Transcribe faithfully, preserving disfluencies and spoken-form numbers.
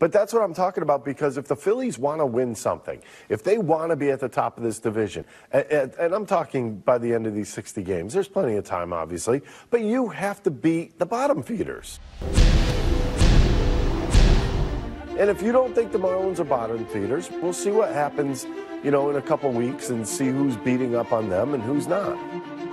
But that's what I'm talking about, because if the Phillies want to win something, if they want to be at the top of this division, and, and, and I'm talking by the end of these sixty games, there's plenty of time, obviously, but you have to beat the bottom feeders. And if you don't think the Marlins are bottom feeders, we'll see what happens, you know, in a couple weeks and see who's beating up on them and who's not.